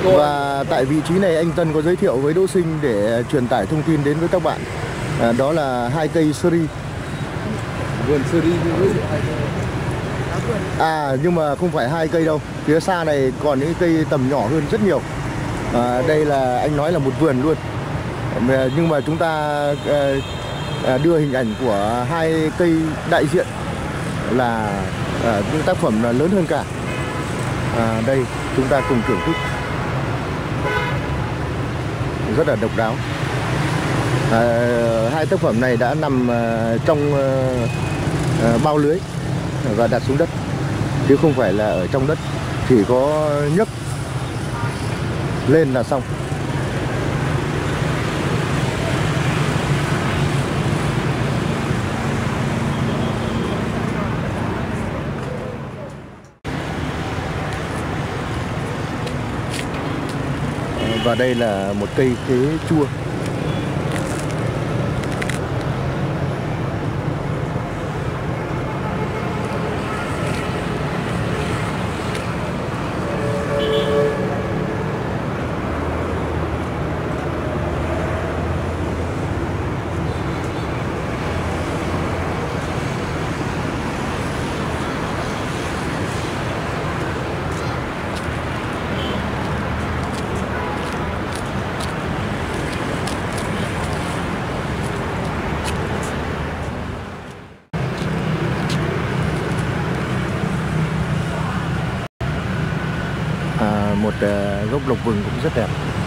Và tại vị trí này anh Tân có giới thiệu với Đỗ Sinh để truyền tải thông tin đến với các bạn. Đó là 2 cây seri. Vườn seri nhưng mà không phải 2 cây đâu. Phía xa này còn những cây tầm nhỏ hơn rất nhiều. Đây là anh nói là một vườn luôn. Nhưng mà chúng ta đưa hình ảnh của 2 cây đại diện là những tác phẩm là lớn hơn cả. Đây chúng ta cùng thưởng thức, rất là độc đáo. 2 tác phẩm này đã nằm trong bao lưới và đặt xuống đất, chứ không phải là ở trong đất, chỉ có nhấc lên là xong. Và đây là một cây khế chua. Một gốc lộc vừng cũng rất đẹp.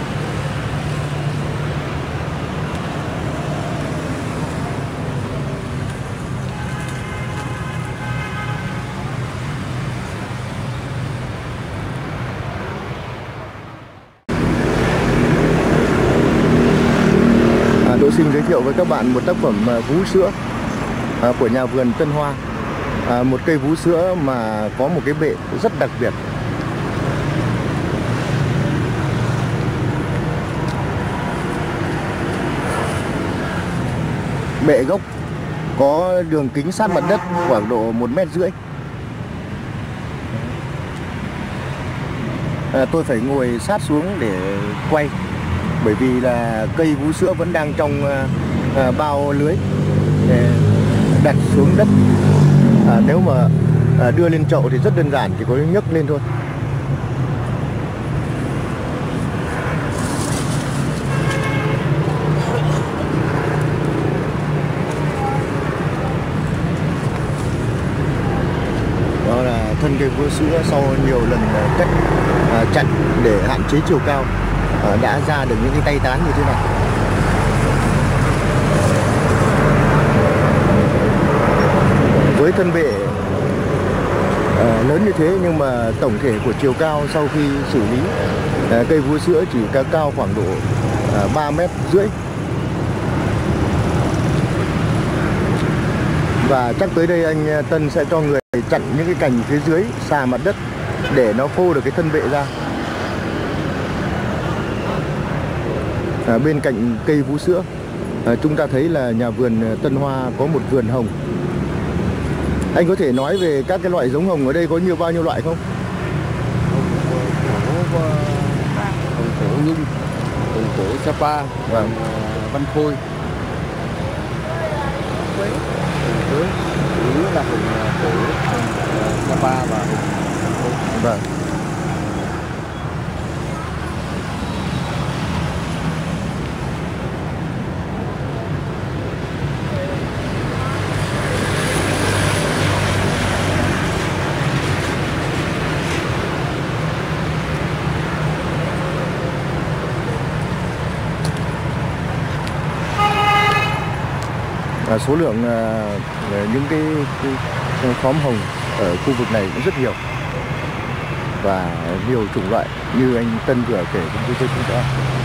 Đỗ Sinh giới thiệu với các bạn một tác phẩm vú sữa của nhà vườn Tân Hoa. Một cây vú sữa mà có một cái bệ rất đặc biệt. Bệ gốc có đường kính sát mặt đất khoảng độ 1,5 mét. Tôi phải ngồi sát xuống để quay, bởi vì là cây vú sữa vẫn đang trong bao lưới để đặt xuống đất. Nếu mà đưa lên chậu thì rất đơn giản, chỉ có nhấc lên thôi. Thân cây vú sữa sau nhiều lần cắt chặn để hạn chế chiều cao đã ra được những cái tay tán như thế này. Với thân bệ lớn như thế nhưng mà tổng thể của chiều cao sau khi xử lý cây vú sữa chỉ cao khoảng độ 3,5 mét. Và chắc tới đây anh Tân sẽ cho người chặn những cái cành phía dưới xà mặt đất để nó phô được cái thân bệ ra. Bên cạnh cây vú sữa, chúng ta thấy là nhà vườn Tân Hoa có một vườn hồng. Anh có thể nói về các cái loại giống hồng ở đây có bao nhiêu loại không? Hồng cổ Nhung, hồng cổ Sapa, vâng. Văn Khôi. Chủ yếu là hồng cổ Sapa và hồng Khôi. Vâng. Số lượng những cái khóm hồng ở khu vực này cũng rất nhiều và nhiều chủng loại như anh Tân vừa kể với chúng ta.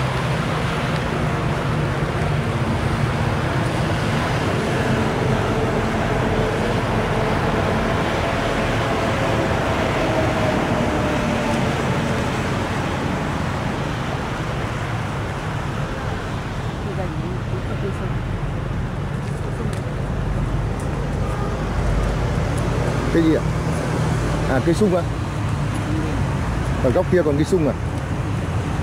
Cái gì ạ? Cây sung ạ? Ở góc kia còn cây sung à?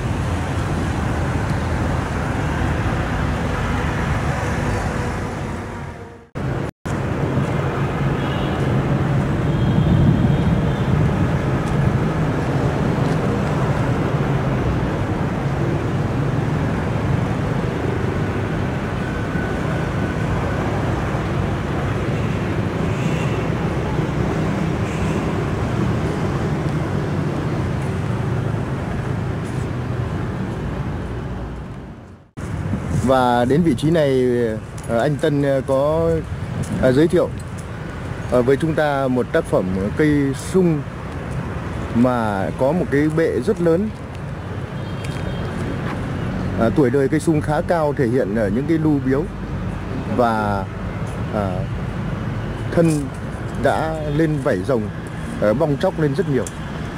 Và đến vị trí này anh Tân có giới thiệu với chúng ta một tác phẩm cây sung mà có một cái bệ rất lớn. Tuổi đời cây sung khá cao, thể hiện ở những cái lưu biếu và thân đã lên vảy rồng, bong tróc lên rất nhiều.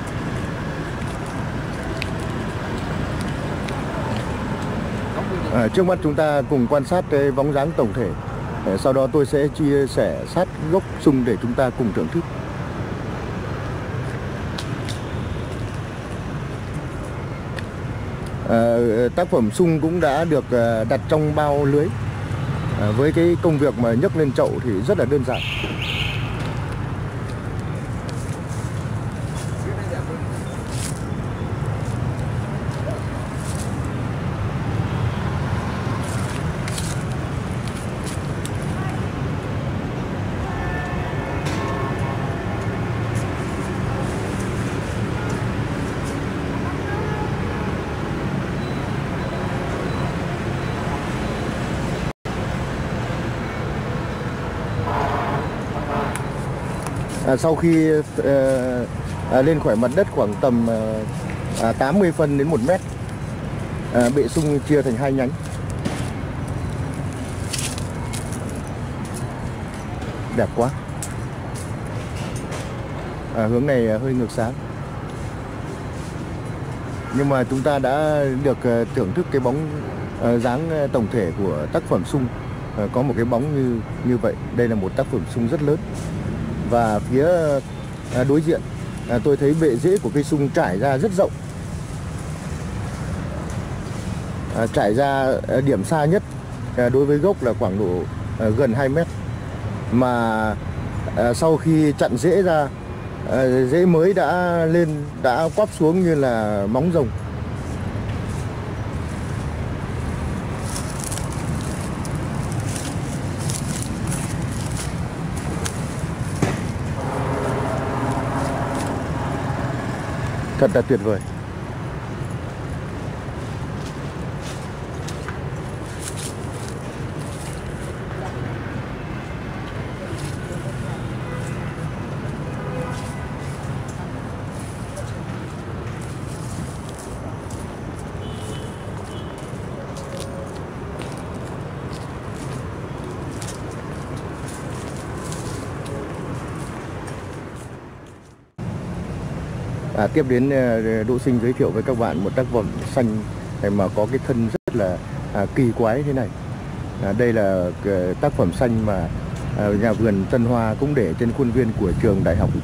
Trước mắt chúng ta cùng quan sát cái bóng dáng tổng thể. Sau đó tôi sẽ chia sẻ sát gốc sung để chúng ta cùng thưởng thức. Tác phẩm sung cũng đã được đặt trong bao lưới. Với cái công việc mà nhấc lên chậu thì rất là đơn giản. Sau khi lên khỏi mặt đất khoảng tầm 80 phân đến 1 mét, bệ sung chia thành 2 nhánh. Đẹp quá. Hướng này hơi ngược sáng. Nhưng mà chúng ta đã được thưởng thức cái bóng dáng tổng thể của tác phẩm sung. Có một cái bóng như vậy. Đây là một tác phẩm sung rất lớn. Và phía đối diện tôi thấy bệ rễ của cây sung trải ra rất rộng, trải ra điểm xa nhất đối với gốc là khoảng độ gần 2 mét. Mà sau khi chặn rễ ra, rễ mới đã quắp xuống như là móng rồng. Thật là tuyệt vời. Tiếp đến Đỗ Sinh giới thiệu với các bạn một tác phẩm xanh mà có cái thân rất là kỳ quái thế này. Đây là tác phẩm xanh mà nhà vườn Tân Hoa cũng để trên khuôn viên của trường đại học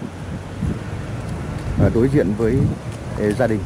đối diện với gia đình.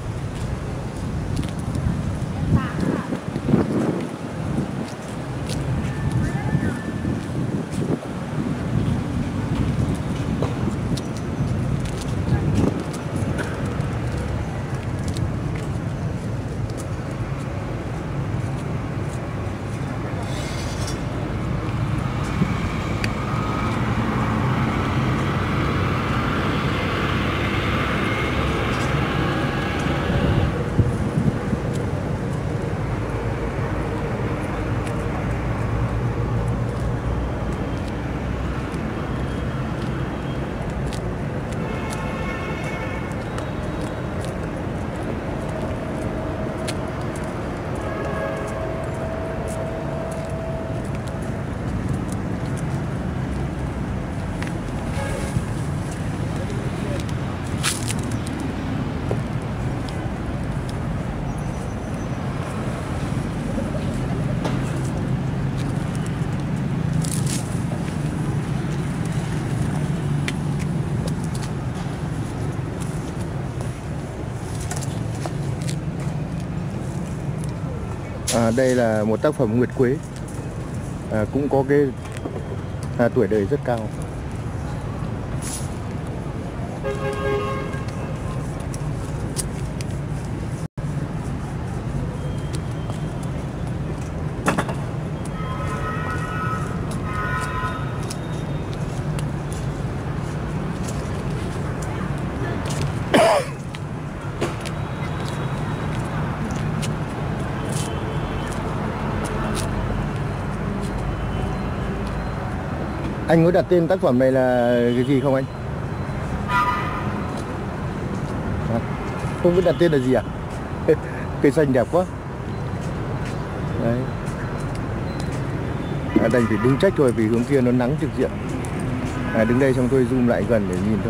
Đây là một tác phẩm nguyệt quế, cũng có cái tuổi đời rất cao. Anh có đặt tên tác phẩm này là cái gì không anh? Không biết đặt tên là gì à? Cây xanh đẹp quá. Đấy. Đành phải đứng trách thôi vì hướng kia nó nắng trực diện. Đứng đây xong tôi zoom lại gần để nhìn thôi.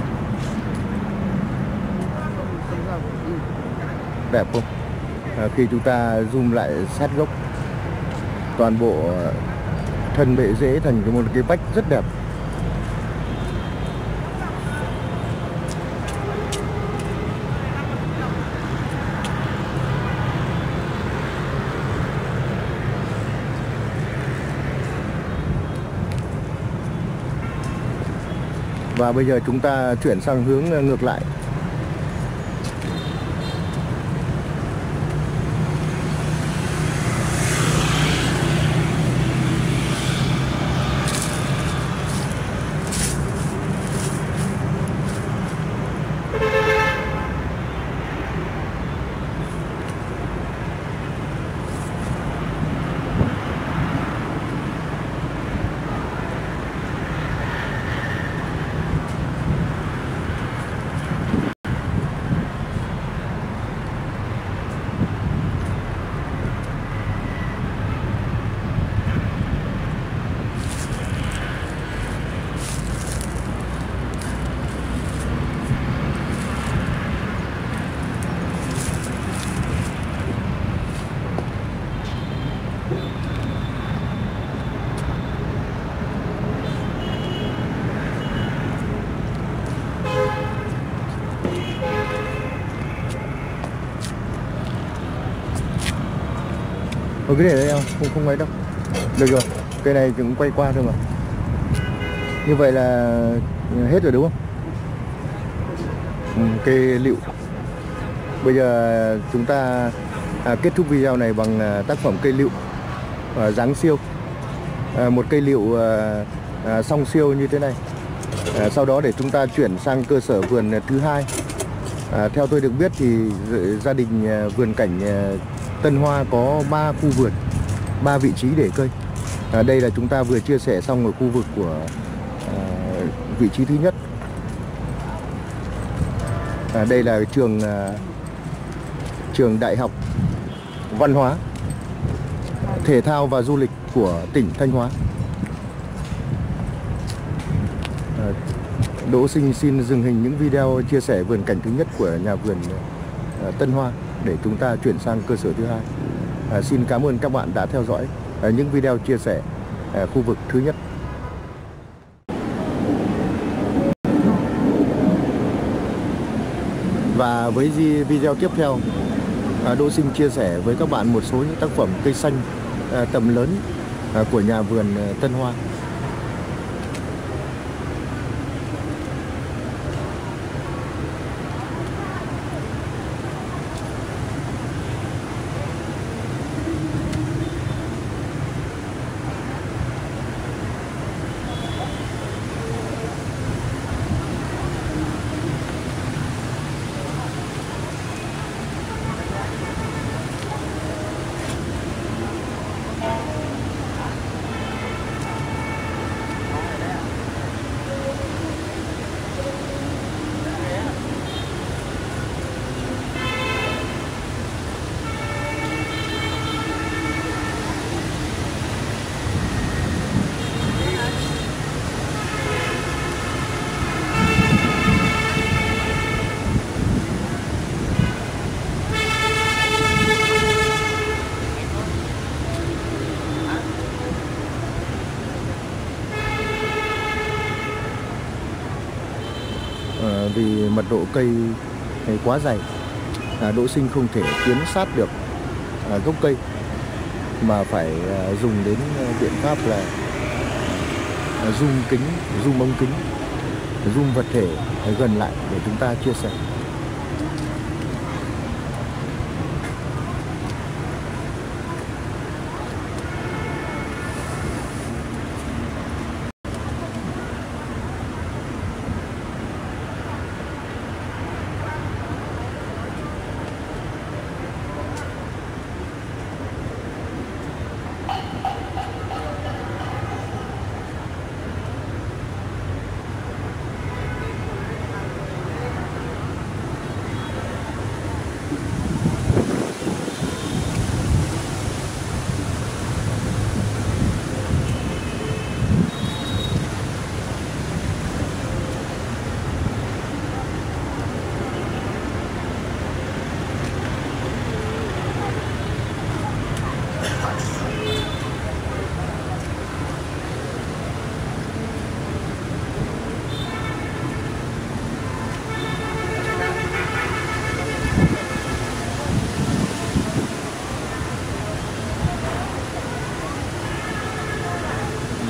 Đẹp không? Khi chúng ta zoom lại sát gốc, toàn bộ thân bệ rễ thành một cái vách rất đẹp. Và bây giờ chúng ta chuyển sang hướng ngược lại. Cứ để đây không, không ấy đâu. Được rồi, cây này cũng quay qua thôi mà. Như vậy là hết rồi đúng không? Cây lựu. Bây giờ chúng ta kết thúc video này bằng tác phẩm cây lựu dáng siêu. Một cây lựu song siêu như thế này. Sau đó để chúng ta chuyển sang cơ sở vườn thứ hai. Theo tôi được biết thì gia đình vườn cảnh Tân Hoa có 3 khu vườn, 3 vị trí để cây. Đây là chúng ta vừa chia sẻ xong ở khu vực của vị trí thứ nhất. Đây là trường Đại học Văn hóa, Thể thao và Du lịch của tỉnh Thanh Hóa. Đỗ Sinh xin dừng hình những video chia sẻ vườn cảnh thứ nhất của nhà vườn Tân Hoa để chúng ta chuyển sang cơ sở thứ hai. Xin cảm ơn các bạn đã theo dõi những video chia sẻ khu vực thứ nhất. Và với video tiếp theo, Đỗ Sinh chia sẻ với các bạn một số những tác phẩm cây xanh tầm lớn của nhà vườn Tân Hoa. Vì mật độ cây quá dày, Đỗ Sinh không thể tiến sát được gốc cây mà phải dùng đến biện pháp là zoom ống kính, zoom vật thể gần lại để chúng ta chia sẻ.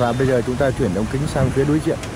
Và bây giờ chúng ta chuyển ống kính sang phía đối diện.